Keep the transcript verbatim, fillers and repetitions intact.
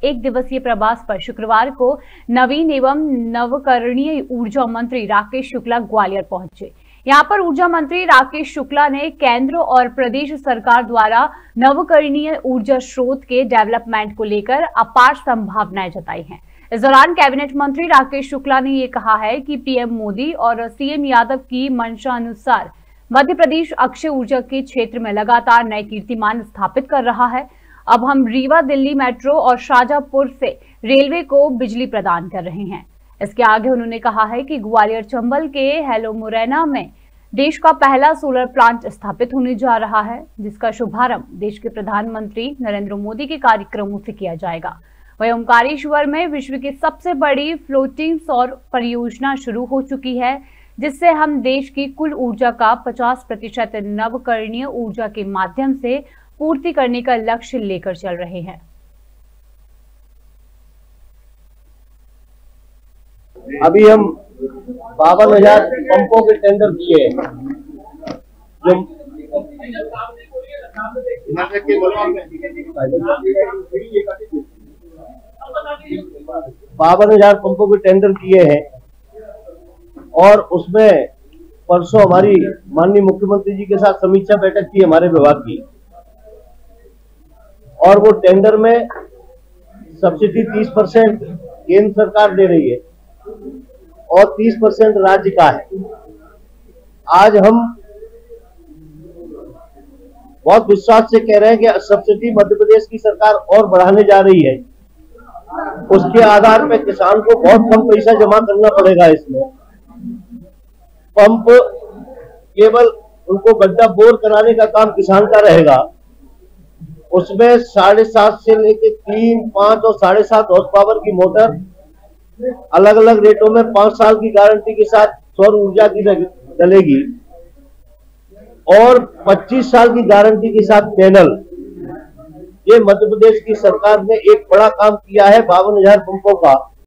एक दिवसीय प्रवास पर शुक्रवार को नवीन एवं नवकरणीय ऊर्जा मंत्री राकेश शुक्ला ग्वालियर पहुंचे। यहां पर ऊर्जा मंत्री राकेश शुक्ला ने केंद्र और प्रदेश सरकार द्वारा नवकरणीय ऊर्जा स्रोत के डेवलपमेंट को लेकर अपार संभावनाएं जताई हैं। इस दौरान कैबिनेट मंत्री राकेश शुक्ला ने ये कहा है कि पीएम मोदी और सीएम यादव की मंशा अनुसार मध्य प्रदेश अक्षय ऊर्जा के क्षेत्र में लगातार नए कीर्तिमान स्थापित कर रहा है। अब हम रीवा दिल्ली मेट्रो और शाजापुर से रेलवे को बिजली प्रदान कर रहे हैं। इसके आगे उन्होंने कहा है कि ग्वालियर चंबल के हेलो मुरैना में देश का पहला सोलर प्लांट स्थापित होने जा रहा है, जिसका शुभारंभ देश के प्रधानमंत्री नरेंद्र मोदी के कार्यक्रमों से किया जाएगा। वहीं ओमकारेश्वर में विश्व की सबसे बड़ी फ्लोटिंग सौर परियोजना शुरू हो चुकी है, जिससे हम देश की कुल ऊर्जा का पचास प्रतिशत नवकरणीय ऊर्जा के माध्यम से पूर्ति करने का लक्ष्य लेकर चल रहे हैं। अभी हम बावन हजार पंपों के टेंडर किए हैं, जो बावन हजार पंपों के टेंडर किए हैं और उसमें परसों हमारी माननीय मुख्यमंत्री जी के साथ समीक्षा बैठक की हमारे विभाग की, और वो टेंडर में सब्सिडी तीस परसेंट केंद्र सरकार दे रही है और तीस परसेंट राज्य का है। आज हम बहुत विश्वास से कह रहे हैं कि सब्सिडी मध्य प्रदेश की सरकार और बढ़ाने जा रही है। उसके आधार पर किसान को बहुत कम पैसा जमा करना पड़ेगा। इसमें पंप केवल उनको गड्ढा बोर कराने का काम किसान का रहेगा। उसमें साढ़े सात से लेके तीन पांच और साढ़े सात हॉर्स पावर की मोटर अलग अलग रेटों में पांच साल की गारंटी के साथ सौर ऊर्जा की डलेगी और पच्चीस साल की गारंटी के साथ पैनल। ये मध्य प्रदेश की सरकार ने एक बड़ा काम किया है बावन हजार पंपों का।